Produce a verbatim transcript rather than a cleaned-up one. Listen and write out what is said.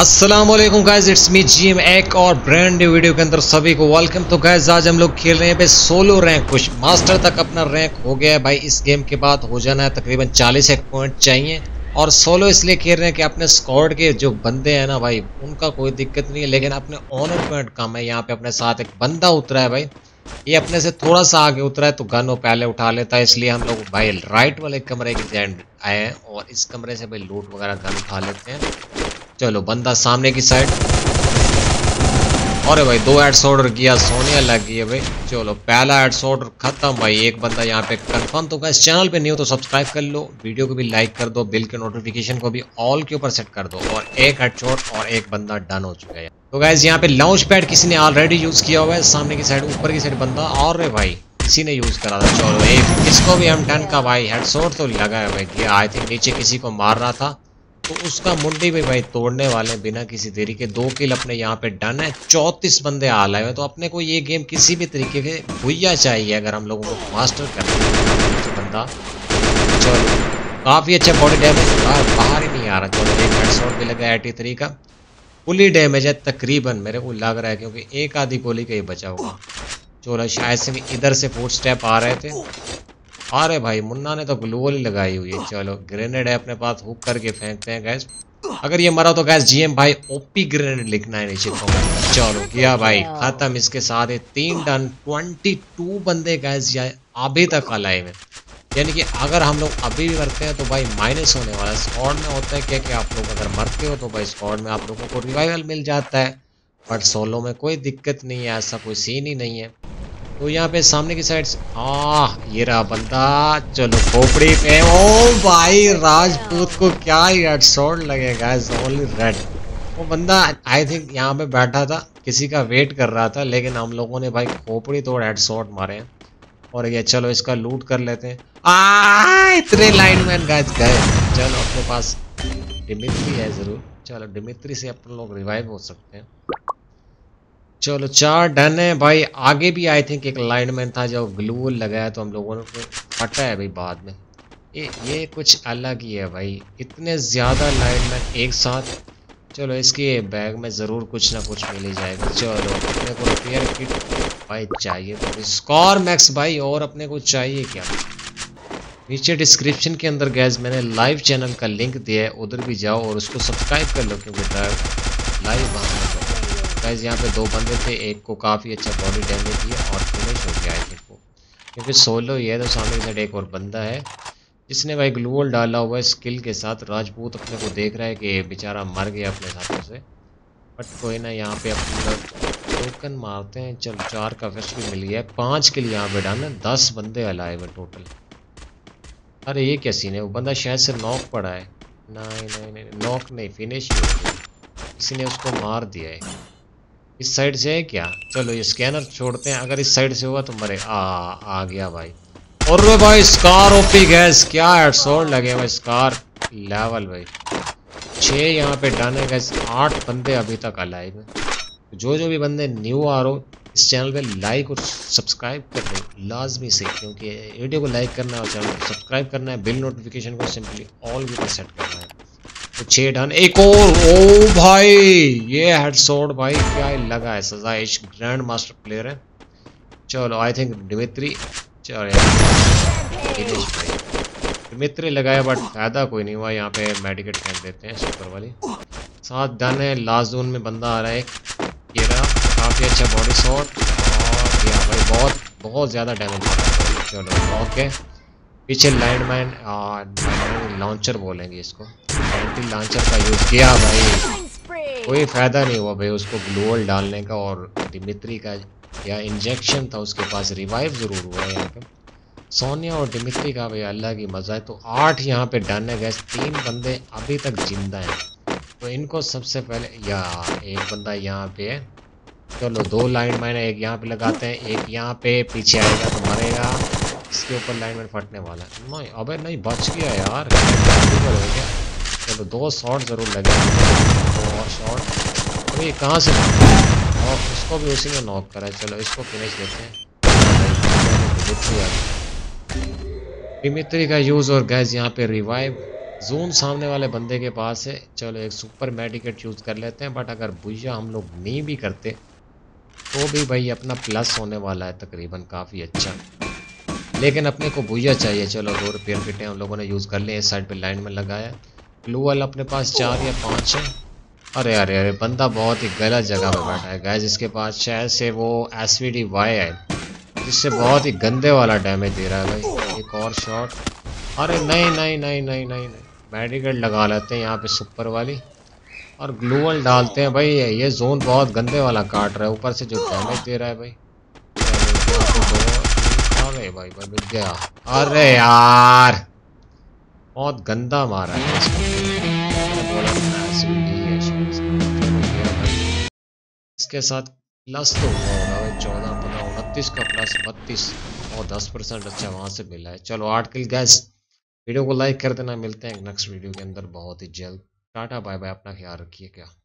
अस्सलाम वालेकुम guys, it's me GM. एक और ब्रांड न्यू वीडियो के अंदर सभी को वेलकम। तो गाइस आज हम लोग खेल रहे हैं भाई सोलो रैंक पुश। मास्टर तक अपना रैंक हो गया है भाई। इस गेम के बाद हो जाना है तकरीबन चालीस एक पॉइंट चाहिए। और सोलो इसलिए खेल रहे हैं कि अपने स्क्वाड के जो बंदे हैं ना भाई, उनका कोई दिक्कत नहीं है, लेकिन अपने ऑनर पॉइंट कम है। यहाँ पे अपने साथ एक बंदा उतरा है भाई, ये अपने से थोड़ा सा आगे उतरा है तो गन वो पहले उठा लेता है, इसलिए हम लोग भाई राइट वाले कमरे के एंड आए हैं और इस कमरे से भाई लूट वगैरह गन उठा लेते हैं। चलो बंदा सामने की साइड, अरे भाई दो हेड शॉट किया, सोनिया लग गई है भाई। चलो पहला हेड शॉट खत्म भाई, एक बंदा यहाँ पे कंफर्म। तो गाइस चैनल पे नहीं हो तो सब्सक्राइब कर लो, वीडियो को भी लाइक कर दो, बिल के नोटिफिकेशन को भी ऑल के ऊपर सेट कर दो। और एक हेड शॉट और एक बंदा डन हो चुका है। तो गाइस यहाँ पे लॉन्च पैड किसी ने ऑलरेडी यूज किया हुआ है, सामने की साइड ऊपर की साइड बंदा और रे भाई किसी ने यूज करा था। चलो एक इसको भी हम डन का भाई हेड शॉट तो लगा है भाई। आई थिंक नीचे किसी को मार रहा था तो उसका मुंडी भी भाई तोड़ने वाले बिना किसी देरी के। दो किल अपने यहाँ पे डन है, चौंतीस बंदे आए हुए। तो अपने को ये गेम किसी भी तरीके के भुइया चाहिए अगर हम लोगों को मास्टर करना है बंदा। चलो काफी अच्छा बॉडी डैमेज, बाहर ही नहीं आ रहा। चलो एक हेडशॉट भी लगा एटी थ्री का, फुली डैमेज है तकरीबन मेरे को लग रहा है, क्योंकि एक आधी गोली का ही बचा होगा। चलो शायद से भी इधर से फुट स्टेप आ रहे थे। अरे भाई मुन्ना ने तो ग्लूवल ही लगाई हुई है। चलो ग्रेनेड है अपने पास, हुक करके फेंकते हैं गैस। अगर ये मरा तो गैस जीएम भाई ओपी ग्रेनेड लिखना है नीचे कमेंट। चलो किया भाई खत्म, इसके साथ है तीन डन। ट्वेंटी टू बंदे गैस अभी तक अलाइव है, यानी कि अगर हम लोग अभी भी मरते हैं तो भाई माइनस होने वाला है। स्क्वाड में होता है क्या कि आप लोग अगर मरते हो तो भाई स्क्वाड में आप लोगों को रिवाइवल मिल जाता है, बट सोलो में कोई दिक्कत नहीं है, ऐसा कोई सीन ही नहीं है। तो यहाँ पे सामने की साइड आ ये रहा बंदा। चलो खोपड़ी पे, ओ भाई राजपूत को क्या ही हेडशॉट लगेगा, ओनली रेड। वो बंदा आई थिंक यहाँ पे बैठा था, किसी का वेट कर रहा था, लेकिन हम लोगों ने भाई खोपड़ी तोड़ हेडशॉट मारे हैं। और ये चलो इसका लूट कर लेते हैं। आ इतने लाइनमैन गाइस गए। चलो अपने पास डिमित्री है जरूर, चलो डिमित्री से अपन लोग रिवाइव हो सकते हैं। चलो चार डन है भाई। आगे भी आई थिंक एक लाइनमैन था जो ग्लू लगाया तो हम लोगों ने फटा है भाई बाद में। ये ये कुछ अलग ही है भाई, इतने ज़्यादा लाइनमैन एक साथ। चलो इसके बैग में ज़रूर कुछ ना कुछ मिल ही जाएगा। चलो अपने को रिपेयर किट भाई चाहिए तो स्कोर मैक्स भाई, और अपने को चाहिए क्या। नीचे डिस्क्रिप्शन के अंदर गैस मैंने लाइव चैनल का लिंक दिया है, उधर भी जाओ और उसको सब्सक्राइब कर लो, क्योंकि लाइव गाइस यहाँ पे दो बंदे थे, एक को काफ़ी अच्छा बॉडी डैमेज दिया और फिनिश हो गया है वो, क्योंकि सोलो ही है। तो सामने की साइड एक और बंदा है जिसने भाई ग्लूवल डाला हुआ है स्किल के साथ। राजपूत अपने को देख रहा है कि बेचारा मर गया अपने साथों से, बट कोई ना, यहाँ पे अपने टोकन मारते हैं। चल चार का फेस्ट भी मिल गया है, पाँच के लिए यहाँ पे डालना, दस बंदे अलाए हुए टोटल। अरे ये क्या सीन है, वो बंदा शायद से नॉक पड़ा है। नहीं नहीं नहीं नॉक नहीं, फिनिश ही हो गया, किसी ने उसको मार दिया है। इस साइड से है क्या, चलो ये स्कैनर छोड़ते हैं, अगर इस साइड से हुआ तो मरे। आ आ गया भाई। और वे भाई स्कार ओपी गैस, क्या हेडशॉट लगे भाई, स्कार लेवल भाई। छः यहाँ पे डन है गैस, आठ बंदे अभी तक अलाइव हैं। जो जो भी बंदे न्यू आ रहे हो इस चैनल पे लाइक और सब्सक्राइब कर दो लाजमी से, क्योंकि वीडियो को लाइक करना है और चैनल को सब्सक्राइब करना है, बिल नोटिफिकेशन को सिंपली ऑल के ऊपर सेट करना है। तो छः डन, एक और। ओ भाई ये हेडशॉट भाई क्या लगा है, सजा इस ग्रैंड मास्टर प्लेयर है। चलो आई थिंक डिमित्री, चलो दिनेश भाई डिमित्री लगाया, बट फायदा कोई नहीं हुआ। यहाँ पे मेडिकेट फेंक देते हैं सुपर वाली। सात डन है, लास्ट जोन में बंदा आ रहा है, ये रहा काफ़ी अच्छा बॉडी शॉट। और यहाँ भाई बहुत बहुत ज़्यादा डैमेज हो रहा है। चलो ओके, पीछे लैंडमाइन लॉन्चर बोलेंगे इसको, एंटी लॉन्चर का यूज़ किया भाई, कोई फ़ायदा नहीं हुआ भाई उसको ग्लूवल डालने का। और डिमित्री का या इंजेक्शन था उसके पास, रिवाइव ज़रूर हुआ है यहाँ पे। सोनिया और डिमित्री का भाई अलग ही मज़ा है। तो आठ यहाँ पे डन है गैस, तीन बंदे अभी तक जिंदा हैं, तो इनको सबसे पहले या एक बंदा यहाँ पे है। चलो दो लाइन मैन, एक यहाँ पे लगाते हैं, एक यहाँ पे पीछे आएगा तो मरेगा, इसके ऊपर लाइन में फटने वाला है। नहीं अबे नहीं बच गया यार, हो गया। चलो दो शॉट ज़रूर लगे, दो और शॉट। अभी कहाँ से और उसको भी उसी में नॉक करा है। चलो इसको फिनिश देते हैं। डिमित्री का यूज़ और गैस यहाँ पे रिवाइव जोन सामने वाले बंदे के पास है। चलो एक सुपर मेडिकेट यूज़ कर लेते हैं, बट अगर बुया हम लोग नहीं भी करते तो भी भाई अपना प्लस होने वाला है तकरीबन काफ़ी अच्छा। लेकिन अपने को बुया चाहिए। चलो दो रिपेयर किटें हम लोगों ने यूज़ कर ली, इस साइड पे लाइन में लगाया। ग्लू वाल अपने पास चार या पाँच है। अरे अरे अरे बंदा बहुत ही गलत जगह पे बैठा है गाइस। इसके पास शायद से वो एस वी डी वाई है, जिससे बहुत ही गंदे वाला डैमेज दे रहा है भाई। एक और शॉट। अरे नहीं नहीं नहीं नहीं नहीं नहीं, मेडिकेट लगा लेते हैं यहाँ पे सुपर वाली और ग्लूवल डालते हैं भाई। ये जोन बहुत गंदे वाला काट रहा है, ऊपर से जो डैमेज दे रहा है भाई। चलो यहाँ पे दो। अरे भाई भाई मिल गया। अरे यार बहुत गंदा मारा है इसको। मैंने बोला था एस वी डी है शायद इसका। चलो गया भाई। इसके साथ प्लस तो हुआ होगा भाई, चौदह पंद्रह उनतीस का प्लस बत्तीस और दस परसेंट अच्छा वहां से मिला है। चलो आठ किल गैस। वीडियो को लाइक कर देना, मिलते हैं नेक्स्ट वीडियो के अंदर बहुत ही जल्द। टाटा बाय बाय, अपना ख्याल रखिए क्या।